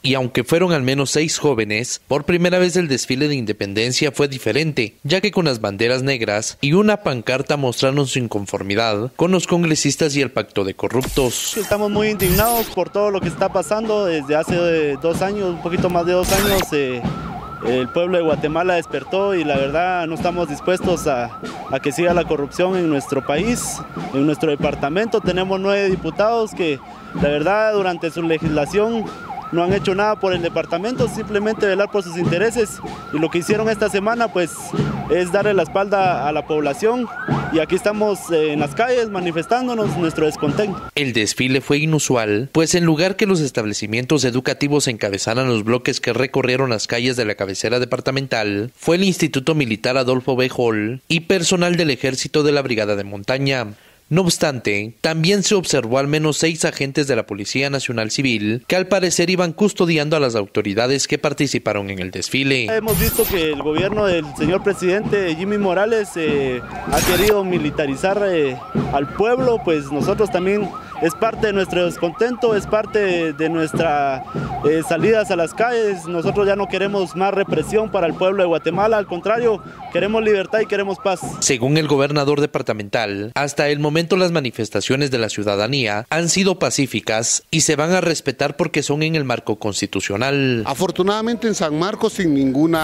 Y aunque fueron al menos 6 jóvenes, por primera vez el desfile de independencia fue diferente, ya que con las banderas negras y una pancarta mostraron su inconformidad con los congresistas y el pacto de corruptos. Estamos muy indignados por todo lo que está pasando desde hace 2 años, un poquito más de 2 años. El pueblo de Guatemala despertó y la verdad no estamos dispuestos a que siga la corrupción en nuestro país. En nuestro departamento tenemos 9 diputados que la verdad durante su legislación no han hecho nada por el departamento, simplemente velar por sus intereses, y lo que hicieron esta semana pues es darle la espalda a la población, y aquí estamos en las calles manifestándonos nuestro descontento. El desfile fue inusual, pues en lugar que los establecimientos educativos encabezaran los bloques que recorrieron las calles de la cabecera departamental, fue el Instituto Militar Adolfo B. Hall y personal del Ejército de la Brigada de Montaña. No obstante, también se observó al menos 6 agentes de la Policía Nacional Civil que al parecer iban custodiando a las autoridades que participaron en el desfile. Hemos visto que el gobierno del señor presidente Jimmy Morales ha querido militarizar al pueblo, pues nosotros también es parte de nuestro descontento, es parte de nuestras salidas a las calles. Nosotros ya no queremos más represión para el pueblo de Guatemala, al contrario, queremos libertad y queremos paz. Según el gobernador departamental, hasta el momento las manifestaciones de la ciudadanía han sido pacíficas y se van a respetar porque son en el marco constitucional. Afortunadamente en San Marcos sin ningún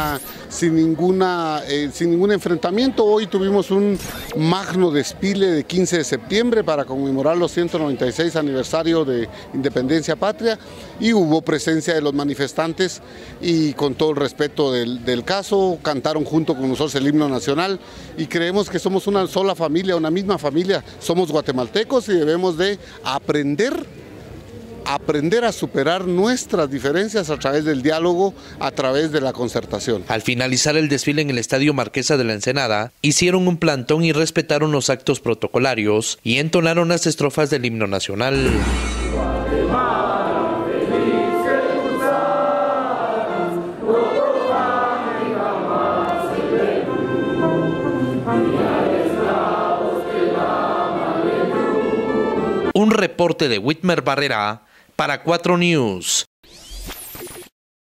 enfrentamiento. Hoy tuvimos un magno desfile de 15 de septiembre para conmemorar los 196 aniversario de Independencia Patria, y hubo presencia de los manifestantes y con todo el respeto del caso cantaron junto con nosotros el himno nacional, y creemos que somos una sola familia, una misma familia, somos guatemaltecos y debemos de aprender a superar nuestras diferencias a través del diálogo, a través de la concertación. Al finalizar el desfile en el Estadio Marquesa de la Ensenada, hicieron un plantón y respetaron los actos protocolarios y entonaron las estrofas del himno nacional. Un reporte de Whitmer Barrera para 4 News.